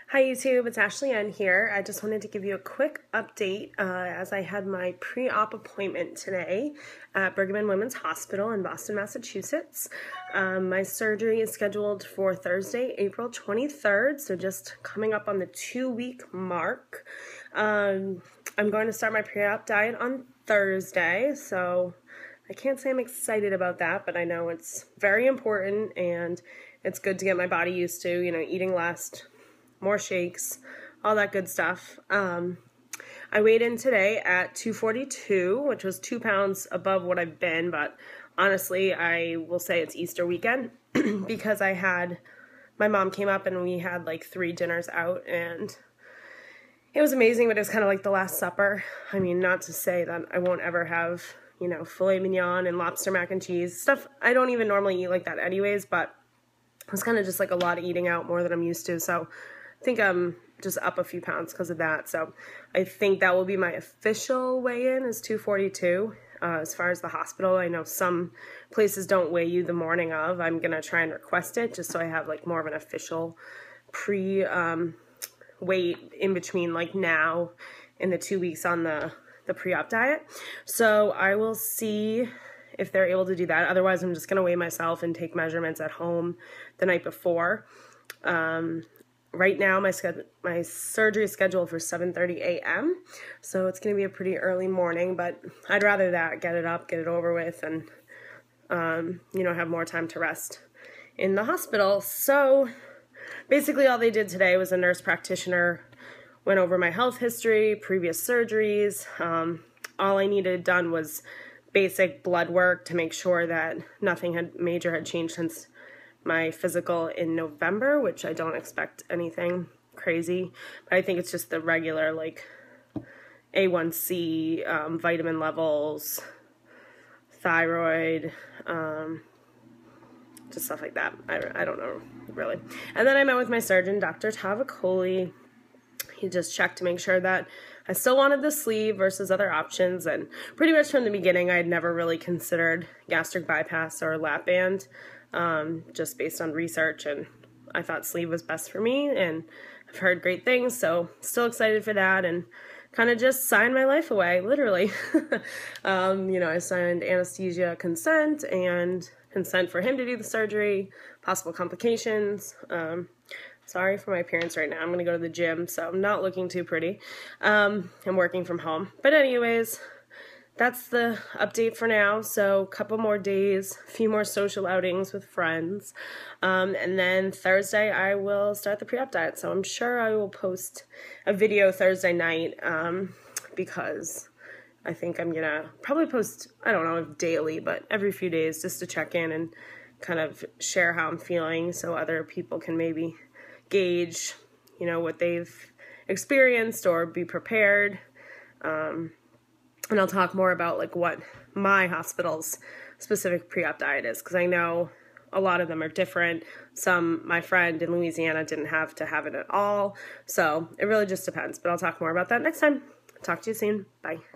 Hi YouTube, it's Ashley Ann here. I just wanted to give you a quick update as I had my pre-op appointment today at Brigham and Women's Hospital in Boston, Massachusetts. My surgery is scheduled for Thursday, April 23rd, so just coming up on the 2-week mark. I'm going to start my pre-op diet on Thursday, so I can't say I'm excited about that, but I know it's very important and it's good to get my body used to, eating less, more shakes, all that good stuff. I weighed in today at 242, which was 2 pounds above what I've been, but honestly, I will say it's Easter weekend because my mom came up and we had like 3 dinners out, and it was amazing, but it was kind of like the Last Supper. I mean, not to say that I won't ever have, filet mignon and lobster mac and cheese. Stuff I don't even normally eat like that anyways, but it was kind of just like a lot of eating out, more than I'm used to. So I think I'm just up a few pounds because of that. So I think that will be my official weigh-in is 242. As far as the hospital, I know some places don't weigh you the morning of. I'm going to try and request it just so I have like more of an official weight in between like now and the 2 weeks on the pre-op diet. So I will see if they're able to do that. Otherwise, I'm just going to weigh myself and take measurements at home the night before. Right now, my surgery is scheduled for 7:30 a.m., so it's going to be a pretty early morning, but I'd rather that, get it up, get it over with, and, have more time to rest in the hospital. So basically all they did today was a nurse practitioner went over my health history, previous surgeries. All I needed done was basic blood work to make sure that nothing major had changed since my physical in November, which I don't expect anything crazy, but I think it's just the regular like A1C, vitamin levels, thyroid, just stuff like that. I don't know really. And then I met with my surgeon, Dr. Tavakoli. He just checked to make sure that I still wanted the sleeve versus other options, and pretty much from the beginning I had never really considered gastric bypass or lap band, just based on research, and I thought sleeve was best for me, and I've heard great things, so still excited for that, and kind of just signed my life away, literally. I signed anesthesia consent and consent for him to do the surgery, possible complications. Sorry for my appearance right now. I'm going to go to the gym, so I'm not looking too pretty. I'm working from home. But anyways, that's the update for now. So a couple more days, a few more social outings with friends. And then Thursday I will start the pre-op diet. So I'm sure I will post a video Thursday night because I think I'm going to probably post, I don't know if daily, but every few days just to check in and kind of share how I'm feeling so other people can maybe gauge, what they've experienced or be prepared. And I'll talk more about like what my hospital's specific pre-op diet is, because I know a lot of them are different. My friend in Louisiana didn't have to have it at all. So it really just depends, but I'll talk more about that next time. Talk to you soon. Bye.